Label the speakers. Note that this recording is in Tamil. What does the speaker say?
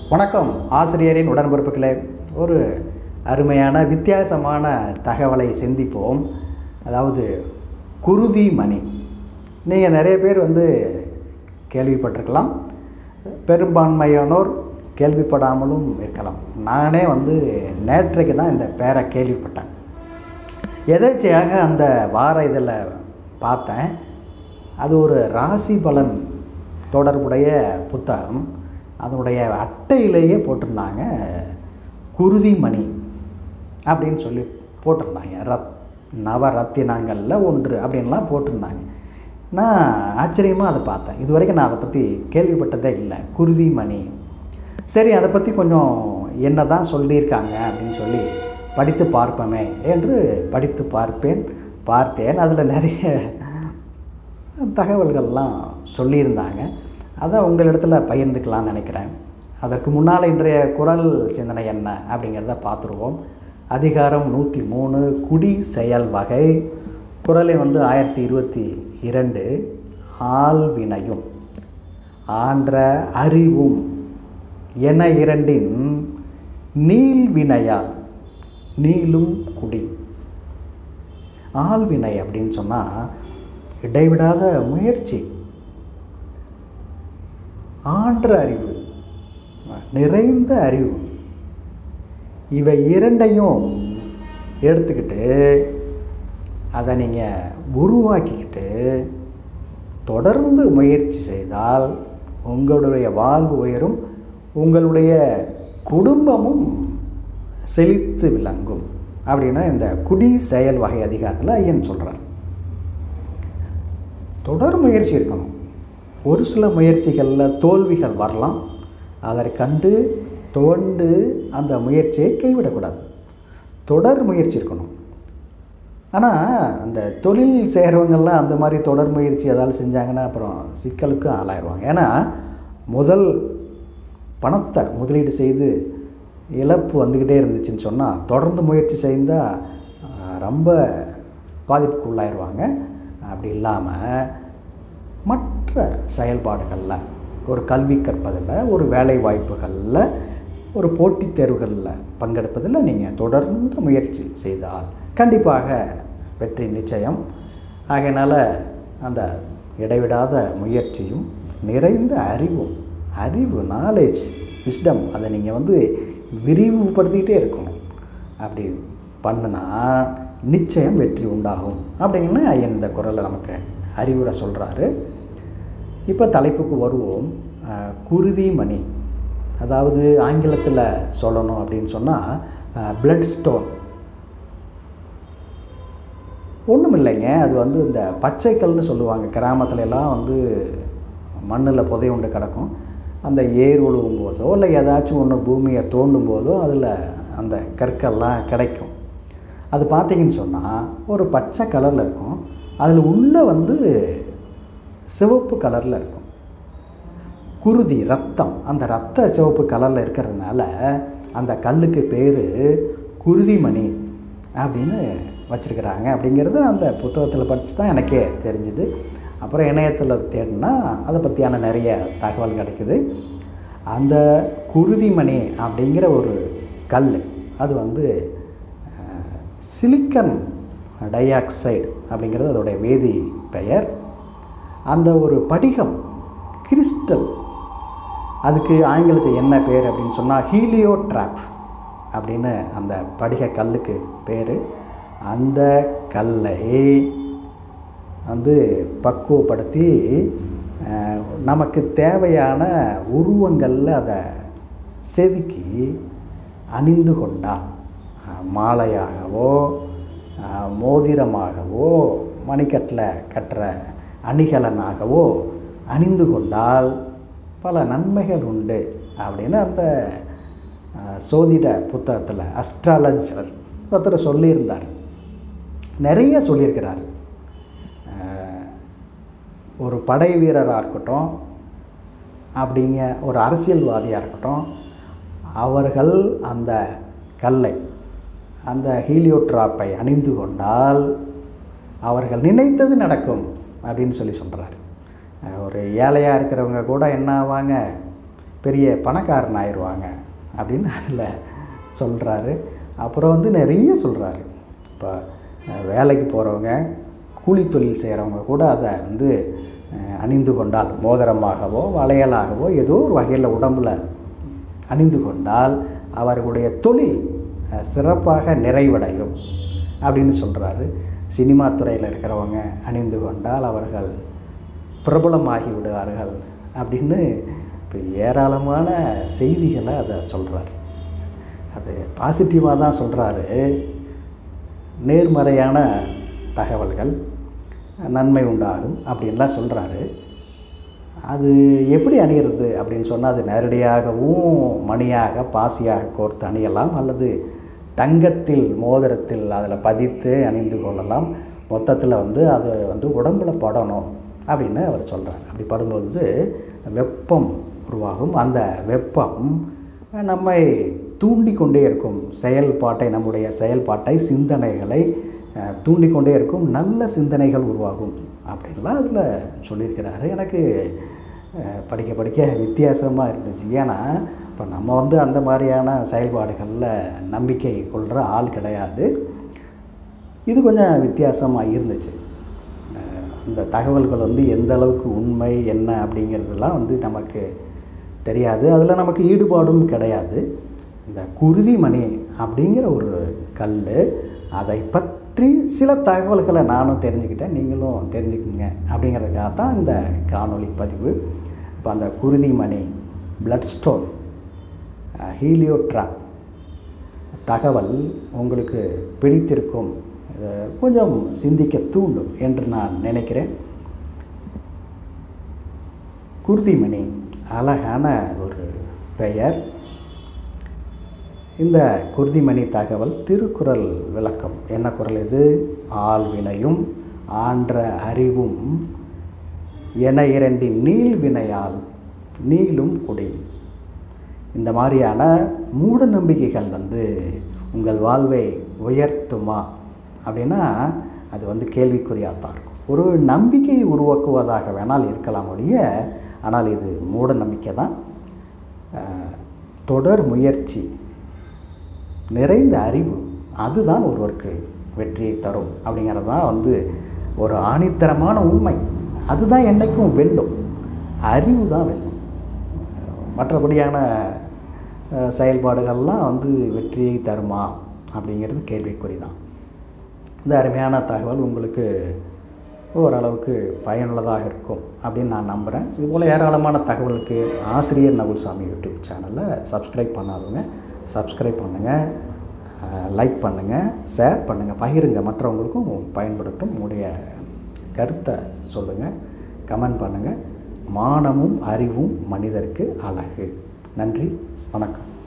Speaker 1: வணக்கம் ஆசிரியரின் உடன்பிறப்புகளே. ஒரு அருமையான வித்தியாசமான தகவலை சிந்திப்போம். அதாவது குருதி மணி. நீங்கள் நிறைய பேர் கேள்விப்பட்டிருக்கலாம், பெரும்பான்மையானோர் கேள்விப்படாமலும் இருக்கலாம். நானே நேற்றைக்கு தான் இந்த பேரை கேள்விப்பட்டேன். எதேச்சையாக அந்த வார இதில் பார்த்தேன். அது ஒரு ராசி பலன் தொடர்புடைய புத்தகம். அதனுடைய அட்டையிலேயே போட்டிருந்தாங்க குருதி மணி அப்படின்னு சொல்லி போட்டிருந்தாங்க. நவரத்தினங்களில் ஒன்று அப்படின்லாம் போட்டிருந்தாங்க. நான் ஆச்சரியமாக அதை பார்த்தேன். இது வரைக்கும் நான் அதை பற்றி கேள்விப்பட்டதே இல்லை, குருதி மணி. சரி, அதை பற்றி கொஞ்சம் என்ன தான் சொல்லியிருக்காங்க அப்படின்னு சொல்லி படித்து பார்ப்போமே என்று படித்து பார்த்தேன். அதில் நிறைய தகவல்கள்லாம் சொல்லியிருந்தாங்க. அதை உங்களிடத்தில் பகிர்ந்துக்கலான்னு நினைக்கிறேன். அதற்கு முன்னால் இன்றைய குறள் சிந்தனை என்ன அப்படிங்கிறத பார்த்துருவோம். அதிகாரம் 103 குடி செயல் வகை. குறளை 1022. ஆள்வினையும் ஆன்ற அறிவும் என இரண்டின் நீள்வினையால் நீளும் குடி. ஆள்வினை அப்படின்னு சொன்னால் இடைவிடாத முயற்சி, ஆன்ற அறிவு, நிறைந்த அறிவு, இவை இரண்டையும் எடுத்துக்கிட்டு அதை நீங்கள் உருவாக்கிக்கிட்டு தொடர்ந்து முயற்சி செய்தால் உங்களுடைய வாழ்வு உயரும், உங்களுடைய குடும்பமும் செழித்து விளங்கும் அப்படின்னா இந்த குடி செயல் வகை அதிகாரத்தில் ஐயன் சொல்கிறார். தொடர் முயற்சி இருக்கணும். ஒரு சில முயற்சிகளில் தோல்விகள் வரலாம். அதை கண்டு துவண்டு அந்த முயற்சியை கைவிடக்கூடாது. தொடர் முயற்சி இருக்கணும். ஆனால் அந்த தொழில் செய்கிறவங்கெல்லாம் அந்த மாதிரி தொடர் முயற்சி ஏதாவது செஞ்சாங்கன்னா அப்புறம் சிக்கலுக்கும் ஆளாயிடுவாங்க. ஏன்னா முதல் பணத்தை முதலீடு செய்து இழப்பு வந்துக்கிட்டே இருந்துச்சுன்னு சொன்னால் தொடர்ந்து முயற்சி செய்தால் ரொம்ப பாதிப்புக்கு உள்ளாயிடுவாங்க. அப்படி இல்லாமல் மற்ற செயல்பாடுகளில், ஒரு கல்வி கற்பதில், ஒரு வேலை வாய்ப்புகளில், ஒரு போட்டித் தேர்வுகளில் பங்கெடுப்பதில் நீங்கள் தொடர்ந்து முயற்சி செய்தால் கண்டிப்பாக வெற்றி நிச்சயம். ஆகையினால் அந்த இடைவிடாத முயற்சியும் நிறைந்த அறிவு நாலேஜ், விஸ்டம், அதை நீங்கள் விரிவுபடுத்திக்கிட்டே இருக்கணும். அப்படி பண்ணுனா நிச்சயம் வெற்றி உண்டாகும் அப்படின்னு ஐயன் இந்த குறளை நமக்கு அறிவுரை சொல்கிறாரு. இப்போ தலைப்புக்கு வருவோம். குருதி மணி, அதாவது ஆங்கிலத்தில் சொல்லணும் அப்படின்னு சொன்னால் பிளட் ஸ்டோன். ஒன்றும் இல்லைங்க, அது இந்த பச்சைக்கல்னு சொல்லுவாங்க. கிராமத்துல எல்லாம் மண்ணில் புதையுண்டு கிடக்கும். அந்த ஏர் உழுவும் போதோ இல்லை ஏதாச்சும் ஒன்று பூமியை தோண்டும் போதோ அதில் அந்த கற்கள்லாம் கிடைக்கும். அது பார்த்திங்கன்னு சொன்னால் ஒரு பச்சை கலரில் இருக்கும். அதில் உள்ளே சிவப்பு கலரில் இருக்கும். குருதி, ரத்தம், அந்த ரத்த சிவப்பு கலரில் இருக்கிறதுனால அந்த கல்லுக்கு பேர் குருதிமணி அப்படின்னு வச்சுருக்கிறாங்க. அப்படிங்கிறது அந்த புத்தகத்தில் படித்து தான் எனக்கே தெரிஞ்சுது. அப்புறம் இணையத்தில் தேடினா அதை பற்றியான நிறைய தகவல் கிடைக்குது. அந்த குருதிமணி அப்படிங்கிற ஒரு கல், அது சிலிக்கன் டை ஆக்சைடு அப்படிங்கிறது அதோடைய வேதி பெயர். அந்த ஒரு படிகம், கிறிஸ்டல், அதுக்கு ஆங்கிலத்தில் என்ன பேர் அப்படின்னு சொன்னால் ஹீலியோட்ராப் அப்படின்னு அந்த படிக கல்லுக்கு பேர். அந்த கல்லை பக்குவப்படுத்தி நமக்கு தேவையான உருவங்களில் அதை செதுக்கி அணிந்து கொண்டால், மாலையாகவோ மோதிரமாகவோ மணிக்கட்டில் கட்டுற அணிகலனாகவோ அணிந்து கொண்டால் பல நன்மைகள் உண்டு அப்படின்னு அந்த சோதிட புத்தகத்தில் அஸ்ட்ராலஜர் ஒருத்தர் சொல்லியிருந்தார். நிறைய சொல்லியிருக்கிறார். ஒரு படை வீரராக இருக்கட்டும், அப்படிங்க ஒரு அரசியல்வாதியாக இருக்கட்டும், அவர்கள் அந்த கல்லை, அந்த ஹீலியோட்ராப்பை அணிந்து கொண்டால் அவர்கள் நினைத்தது நடக்கும் அப்படின்னு சொல்கிறார். ஒரு ஏழையாக இருக்கிறவங்க கூட என்ன ஆவாங்க, பெரிய பணக்காரன் ஆயிடுவாங்க அப்படின்னு அதில் சொல்கிறாரு. அப்புறம் வந்து நிறைய சொல்கிறாரு. இப்போ வேலைக்கு போகிறவங்க, கூலி தொழில் செய்கிறவங்க கூட அதை வந்து அணிந்து கொண்டால், மோதிரமாகவோ வளையலாகவோ ஏதோ ஒரு வகையில் உடம்பில் அணிந்து கொண்டால் அவர்களுடைய தொழில் சிறப்பாக நிறைவடையும் அப்படின்னு சொல்கிறாரு. சினிமா துறையில் இருக்கிறவங்க அணிந்து கொண்டால் அவர்கள் பிரபலமாகி விடுவார்கள் அப்படின்னு இப்போ ஏராளமான செய்திகளை அதை சொல்கிறார். அது பாசிட்டிவாக தான் சொல்கிறாரு. நேர்மறையான தகவல்கள், நன்மை உண்டாகும் அப்படின்லாம் சொல்கிறாரு. அது எப்படி அணியிறது அப்படின்னு சொன்னால், அது நேரடியாகவும் மணியாக பாசியாக கோர்த்து அணியலாம், அல்லது தங்கத்தில் மோதிரத்தில் அதில் பதித்து அணிந்து கொள்ளலாம். மொத்தத்தில் வந்து அது வந்து உடம்பில் படணும் அப்படின்னு அவர் சொல்கிறார். அப்படி படும்போது வெப்பம் உருவாகும். அந்த வெப்பம் நம்மை தூண்டிக்கொண்டே இருக்கும். நம்முடைய செயல்பாட்டை, சிந்தனைகளை தூண்டிக்கொண்டே இருக்கும். நல்ல சிந்தனைகள் உருவாகும் அப்படின்லாம் அதில் சொல்லியிருக்கிறாரு. எனக்கு படிக்க வித்தியாசமாக இருந்துச்சு. ஏன்னா இப்போ நம்ம வந்து அந்த மாதிரியான செயல்பாடுகளில் நம்பிக்கை கொள்கிற ஆள் கிடையாது. இது கொஞ்சம் வித்தியாசமாக இருந்துச்சு. அந்த தகவல்கள் வந்து எந்த அளவுக்கு உண்மை என்ன அப்படிங்கிறதுலாம் வந்து நமக்கு தெரியாது. அதில் நமக்கு ஈடுபாடும் கிடையாது. இந்த குருதிமணி அப்படிங்கிற ஒரு கல், அதை பற்றி சில தகவல்களை நானும் தெரிஞ்சுக்கிட்டேன், நீங்களும் தெரிஞ்சுக்குங்க அப்படிங்கிறதுக்காக தான் இந்த காணொளி பதிவு. இப்போ அந்த குருதிமணி, பிளட் ஸ்டோன், ஹீலியோட்ராப் தகவல் உங்களுக்கு பிடித்திருக்கும், கொஞ்சம் சிந்திக்க தூண்டும் என்று நான் நினைக்கிறேன். குருதிமணி அழகான ஒரு பெயர். இந்த குருதிமணி தகவல் திருக்குறள் விளக்கம். என்ன குறள் இது? ஆள்வினையும் ஆன்ற அறிவும் என இரண்டின் நீள்வினையால் நீளும் குடி. இந்த மாதிரியான மூட நம்பிக்கைகள் வந்து உங்கள் வாழ்வை உயர்த்துமா அப்படின்னா அது வந்து கேள்விக்குறியாக தான் இருக்கும். ஒரு நம்பிக்கையை உருவாக்குவதாக வேணால் இருக்கலாம் ஒழிய, ஆனால் இது மூட நம்பிக்கை தான். தொடர் முயற்சி, நிறைந்த அறிவு, அதுதான் ஒருவருக்கு வெற்றியை தரும் அப்படிங்கிறது தான் வந்து ஒரு ஆணித்தரமான உண்மை. அதுதான் என்றைக்கும் வெல்லும். அறிவு தான் வெல்லும். மற்றபடியான செயல்பாடுகள்லாம் வந்து வெற்றியை தருமா அப்படிங்கிறது கேள்விக்குறி தான். இந்த அருமையான தகவல் உங்களுக்கு ஓரளவுக்கு பயனுள்ளதாக இருக்கும் அப்படின்னு நான் நம்புகிறேன். இதுபோல் ஏராளமான தகவலுக்கு ஆசிரியர் நகுல்சாமி யூடியூப் சேனலை சப்ஸ்கிரைப் பண்ணாதவங்க சப்ஸ்கிரைப் பண்ணுங்கள், லைக் பண்ணுங்கள், ஷேர் பண்ணுங்கள், பகிருங்க, மற்றவங்களுக்கும் பயன்படுத்தும். உங்களுடைய கருத்தை சொல்லுங்கள், கமெண்ட் பண்ணுங்கள். மானமும் அறிவும் மனிதருக்கு அழகு. நன்றி, வணக்கம்.